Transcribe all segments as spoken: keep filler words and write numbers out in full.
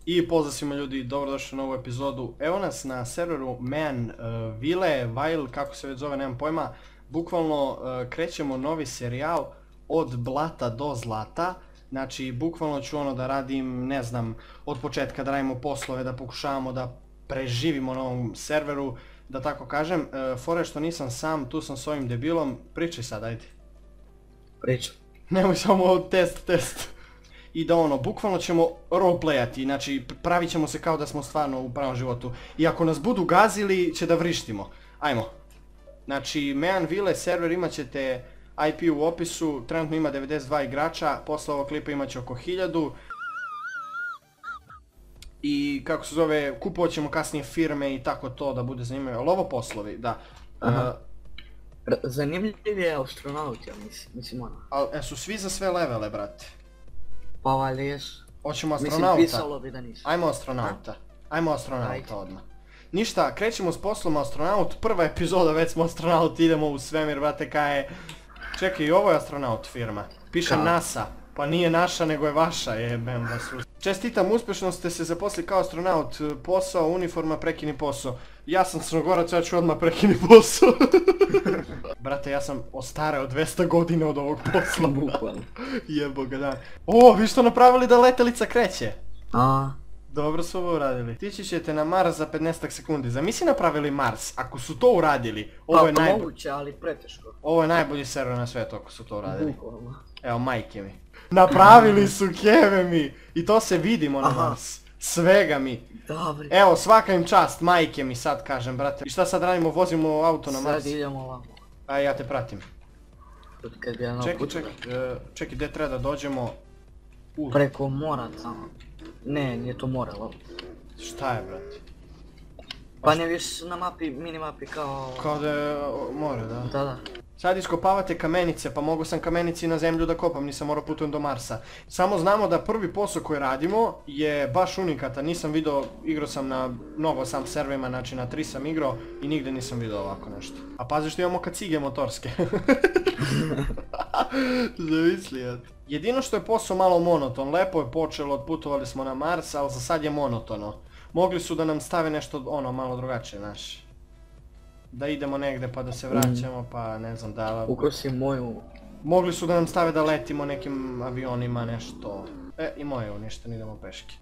I pozdrav svima ljudi, dobrodošli u novu epizodu. Evo nas na serveru Man uh, Ville, Vile, kako se već zove, nemam pojma. Bukvalno uh, krećemo novi serijal od blata do zlata. Znači, bukvalno ću ono da radim, ne znam, od početka da radimo poslove, da pokušavamo da preživimo na ovom serveru, da tako kažem. Uh, fore što nisam sam, tu sam s ovim debilom, pričaj sad, ajde. Pričam. Nemoj samo test, test. I da ono, bukvalno ćemo roleplayati, znači pravit ćemo se kao da smo stvarno u pravom životu. I ako nas budu gazili, će da vrištimo. Ajmo. Znači, Man Ville server imat ćete I P u opisu, trenutno ima devedeset dva igrača, posle ovog klipa imat će oko hiljadu. I kako se zove, kupovat ćemo kasnije firme i tako to da bude zanimljivo. Ali ovo poslovi, da. Aha. Uh, Zanimljiv je astronaut, ja mislim, mislim ono. Ali e, su svi za sve levele, brate. Pa valjda jesu. Hoćemo astronauta. Mislim, pisalo bi da nisu. Ajmo astronauta. Ajmo astronauta odmah. Ništa, krećemo s poslom astronaut, prva epizoda, već smo astronaut, idemo u svemir, brate, kaj je... Čekaj, i ovo je astronaut firma. Piše NASA. Pa nije naša, nego je vaša, jebem vas u... Čestitam, uspješno ste se zaposlili kao astronaut, posao, uniforma, prekini posao. Ja sam Crnogorac, ja ću odmah prekini posao. Brate, ja sam ostareo dvesta godina od ovog posla. Bukvalno. Jebo ga dan. O, vi što napravili da letelica kreće? A. Dobro su ovo uradili. Tići ćete na Mars za petnaestak sekundi. Zamisli napravili Mars, ako su to uradili, ovo je najbolji... moguće, ali preteško. Ovo je najbolji server na svijetu ako su to uradili. Bukvalno. Evo, majke mi. Napravili su, keve mi! I to se vidimo na Mars. Svega mi. Dobri. Evo, svaka im čast, majke mi sad kažem, brate. I šta sad radimo, vozimo auto na Mars? Sad idemo ovamo. Aj, ja te pratim. Kad bi ja Čekaj, čekaj, uh, čekaj, gdje treba da dođemo? Uh. Preko mora tamo. Ne, nije to more, ali... Šta je, brate? Pa ne viš na mapi, mini mapi kao... Kao da je o, more, da. Da, da. Sad iskopavate kamenice, pa mogu sam kamenici na zemlju da kopam, nisam morao putujem do Marsa. Samo znamo da prvi posao koji radimo je baš unikatan, nisam vidio, igrao sam na mnogo sam serverima, znači na tri sam igrao i nigde nisam vidio ovako nešto. A pazi što imamo kacige motorske. Zamisli, eto. Jedino što je posao malo monoton, lepo je počelo, otputovali smo na Mars, ali za sad je monotono. Mogli su da nam stave nešto ono malo drugačije, znaš. Da idemo negdje pa da se vraćamo, pa ne znam da... Ukrosi moju... Mogli su da nam stave da letimo nekim avionima, nešto... E, i moje uništeno, idemo peške.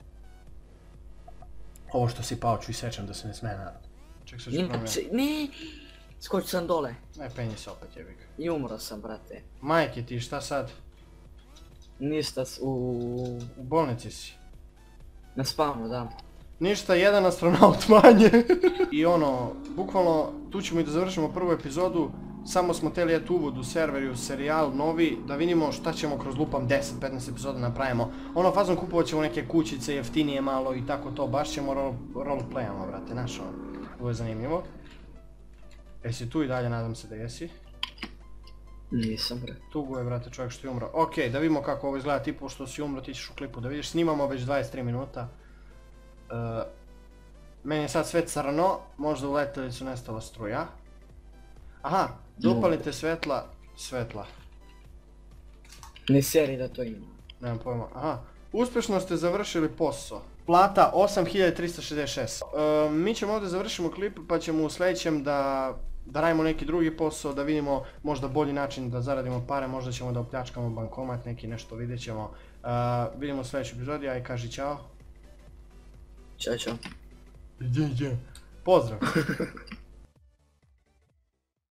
Ovo što si pao ću i sečem da se ne smije narod. Ček se ću Inače, ne! Skočio sam dole. E, penji se opet, jebi ga. I umro sam, brate. Majke ti, šta sad? Ništa s... u... U bolnici si. Na spavnu, da. Ništa, jedan astronaut manje. I ono, bukvalno, tu ćemo i da završimo prvu epizodu. Samo smo teli eto uvod u server i u serijal novi, da vidimo šta ćemo kroz lupam deset do petnaest epizoda napravimo. Ono, fazom kupovat ćemo neke kućice, jeftinije malo i tako to, baš ćemo role, roleplayamo, brate, znaš ono. Ovo je zanimljivo. Jesi tu i dalje, nadam se da jesi. Nisam, bre. Tugo je, brate, čovjek što je umro. Okej, da vidimo kako ovo izgleda, ti pošto si umro, ti ćeš u klipu da vidiš. Snimamo već dvadeset tri minuta. Uh, meni je sad sve crno, možda u letelicu nestala struja. Aha, dopalite svetla, svetla. Ne seri da to ima. Nemam pojma, aha. Uspješno ste završili posao. Plata osam hiljada trista šezdeset šest. Uh, mi ćemo ovdje završimo klip pa ćemo u sljedećem da, da radimo neki drugi posao, da vidimo možda bolji način da zaradimo pare, možda ćemo da opljačkamo bankomat, neki nešto vidjet ćemo. Uh, vidimo u sljedećoj epizodi, aj kaži čao. Ćao, čao. Pozdrav.